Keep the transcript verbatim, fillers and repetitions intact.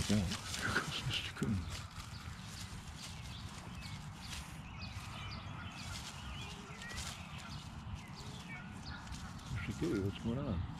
look out. Here goes Mister Coon. Mister Kitty, what's going on?